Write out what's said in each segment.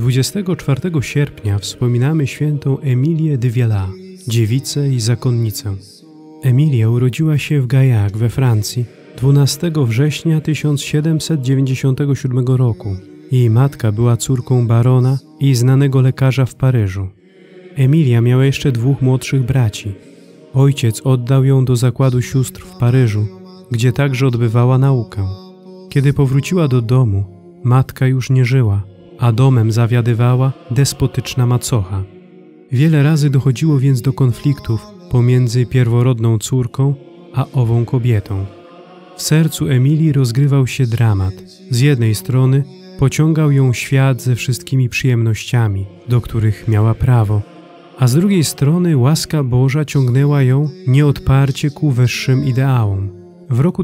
24 sierpnia wspominamy świętą Emilię de Viala, dziewicę i zakonnicę. Emilia urodziła się w Gaillac we Francji 12 września 1797 roku. Jej matka była córką barona i znanego lekarza w Paryżu. Emilia miała jeszcze 2 młodszych braci. Ojciec oddał ją do zakładu sióstr w Paryżu, gdzie także odbywała naukę. Kiedy powróciła do domu, matka już nie żyła, a domem zawiadywała despotyczna macocha. Wiele razy dochodziło więc do konfliktów pomiędzy pierworodną córką a ową kobietą. W sercu Emilii rozgrywał się dramat. Z jednej strony pociągał ją świat ze wszystkimi przyjemnościami, do których miała prawo, a z drugiej strony łaska Boża ciągnęła ją nieodparcie ku wyższym ideałom. W roku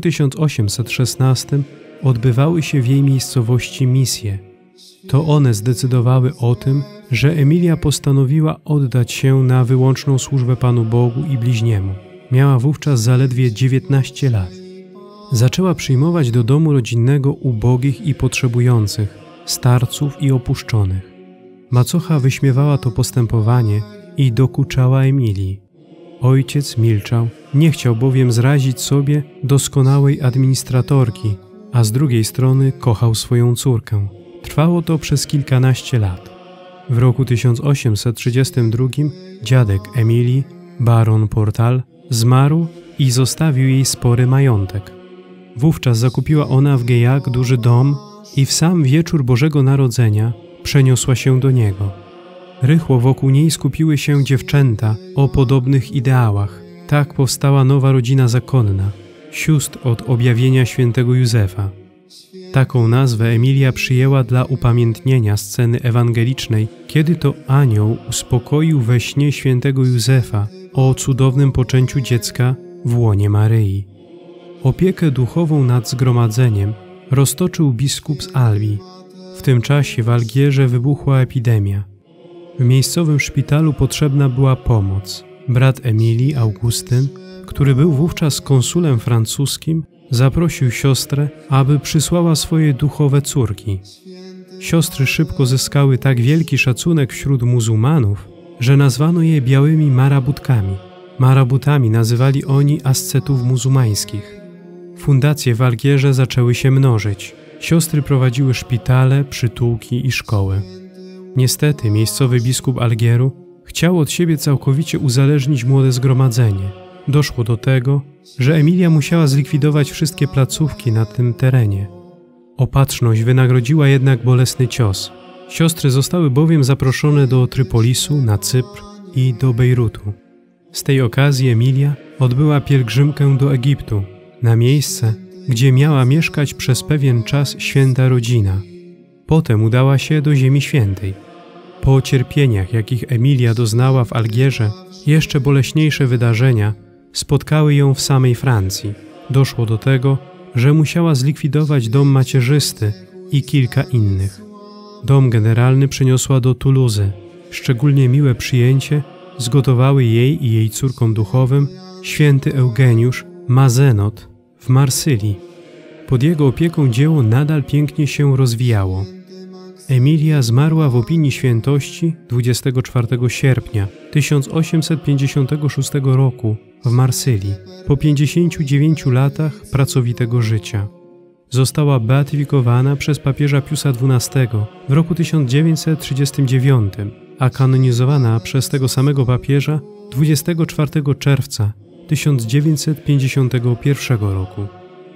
1816 odbywały się w jej miejscowości misje. To one zdecydowały o tym, że Emilia postanowiła oddać się na wyłączną służbę Panu Bogu i bliźniemu. Miała wówczas zaledwie 19 lat. Zaczęła przyjmować do domu rodzinnego ubogich i potrzebujących, starców i opuszczonych. Macocha wyśmiewała to postępowanie i dokuczała Emilii. Ojciec milczał, nie chciał bowiem zrazić sobie doskonałej administratorki, a z drugiej strony kochał swoją córkę. Trwało to przez kilkanaście lat. W roku 1832 dziadek Emilii, baron Portal, zmarł i zostawił jej spory majątek. Wówczas zakupiła ona w Gaillac duży dom i w sam wieczór Bożego Narodzenia przeniosła się do niego. Rychło wokół niej skupiły się dziewczęta o podobnych ideałach. Tak powstała nowa rodzina zakonna, sióstr od objawienia świętego Józefa. Taką nazwę Emilia przyjęła dla upamiętnienia sceny ewangelicznej, kiedy to anioł uspokoił we śnie świętego Józefa o cudownym poczęciu dziecka w łonie Maryi. Opiekę duchową nad zgromadzeniem roztoczył biskup z Albi. W tym czasie w Algierze wybuchła epidemia. W miejscowym szpitalu potrzebna była pomoc. Brat Emilii, Augustyn, który był wówczas konsulem francuskim, zaprosił siostrę, aby przysłała swoje duchowe córki. Siostry szybko zyskały tak wielki szacunek wśród muzułmanów, że nazwano je białymi marabutkami. Marabutami nazywali oni ascetów muzułmańskich. Fundacje w Algierze zaczęły się mnożyć. Siostry prowadziły szpitale, przytułki i szkoły. Niestety miejscowy biskup Algieru chciał od siebie całkowicie uzależnić młode zgromadzenie. Doszło do tego, że Emilia musiała zlikwidować wszystkie placówki na tym terenie. Opatrzność wynagrodziła jednak bolesny cios. Siostry zostały bowiem zaproszone do Trypolisu, na Cypr i do Bejrutu. Z tej okazji Emilia odbyła pielgrzymkę do Egiptu, na miejsce, gdzie miała mieszkać przez pewien czas święta rodzina. Potem udała się do Ziemi Świętej. Po cierpieniach, jakich Emilia doznała w Algierze, jeszcze boleśniejsze wydarzenia spotkały ją w samej Francji. Doszło do tego, że musiała zlikwidować dom macierzysty i kilka innych. Dom generalny przeniosła do Toulouse. Szczególnie miłe przyjęcie zgotowały jej i jej córkom duchowym święty Eugeniusz Mazenot w Marsylii. Pod jego opieką dzieło nadal pięknie się rozwijało. Emilia zmarła w opinii świętości 24 sierpnia 1856 roku w Marsylii po 59 latach pracowitego życia. Została beatyfikowana przez papieża Piusa XII w roku 1939, a kanonizowana przez tego samego papieża 24 czerwca 1951 roku.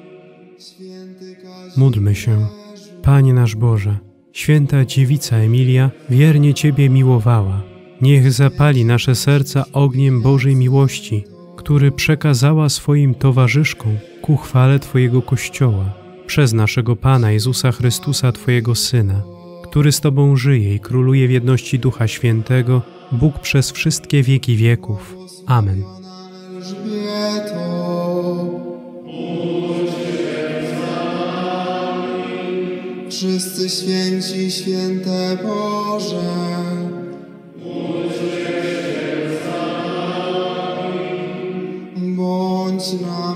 Módlmy się. Panie nasz Boże, święta dziewica Emilia wiernie Ciebie miłowała. Niech zapali nasze serca ogniem Bożej miłości, który przekazała swoim towarzyszkom ku chwale Twojego Kościoła, przez naszego Pana Jezusa Chrystusa, Twojego Syna, który z Tobą żyje i króluje w jedności Ducha Świętego, Bóg przez wszystkie wieki wieków. Amen. Wszyscy święci, święte Boże, bądź na